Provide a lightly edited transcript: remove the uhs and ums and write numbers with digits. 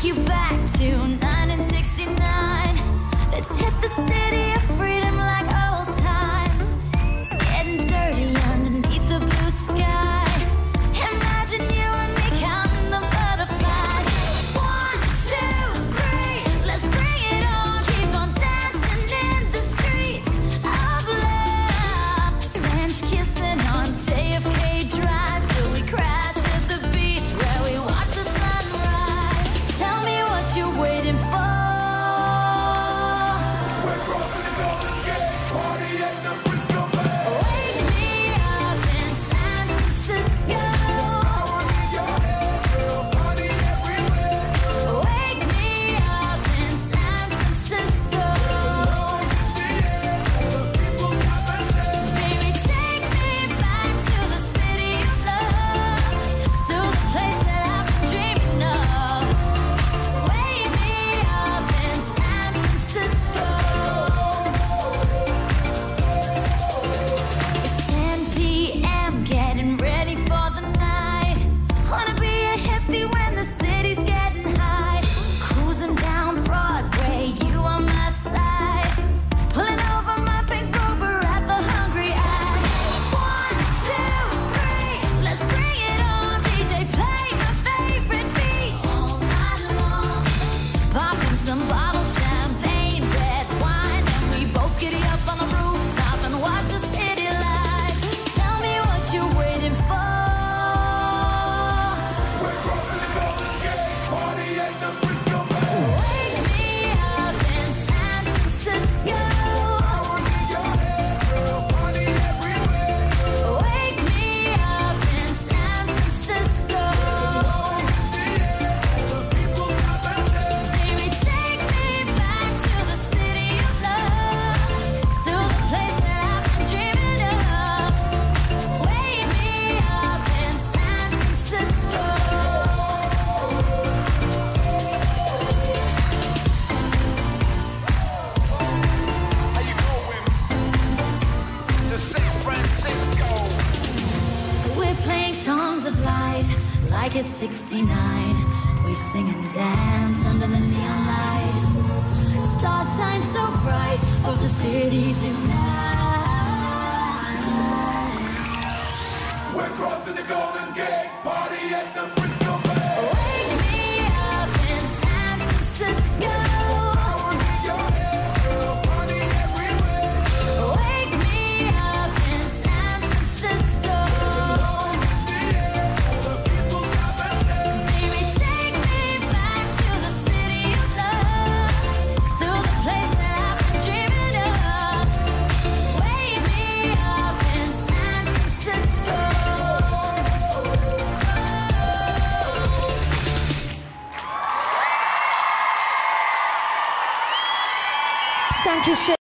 take you back to 1969. Let's hit the city of freedom like old times. It's getting dirty underneath the blue sky. Imagine you and me counting the butterflies. 1, 2, 3, let's bring it on. Keep on dancing in the streets of love. French kissing on JFK Drive till we crash at the beach where we watch the sunrise. Tell me what you're waiting for. We're crossing the Golden Gate, party at the Frisco Bay. Wake me up in San Francisco. Power in your head, girl, party everywhere. Wake me up in San Francisco. The air, the people got their say. Baby, take me back to the city of love, to the place that I've been dreaming of. Wake me up in San Francisco. It's 10 p.m., getting ready for the night. Wanna be a hippie when the city's getting high. Cruising down Broadway, you on my side. Pulling over my pink Rover at the Hungry Eye. 1, 2, 3, let's bring it on. DJ, play my favorite beats all night long. Popping some bottle champagne, red wine, and we both giddy up on the rooftop and watch the city light. Tell me what you're waiting for. We're crossing the Golden Gate, party at the Frisco Bay. Wake me up in San Francisco. Power in your head, girl, party everywhere. Wake me up in San Francisco. The air, the people got their say. Baby, take me back to the city of love, to the place that I've been dreaming of. Wake me up in San Francisco. How you going to San Francisco? We're playing songs of life like it's 69. We sing and dance under the neon lights. Stars shine so bright over the city tonight. We're crossing the Golden Gate, party at the Frisco Bay. Wake me up in San Francisco. Power in your head, girl, party everywhere. Wake me up in San Francisco. The air, the people got their say. Baby, take me back to the city of love, to the place that I've been dreaming of. Wake me up in San Francisco. Dankeschön.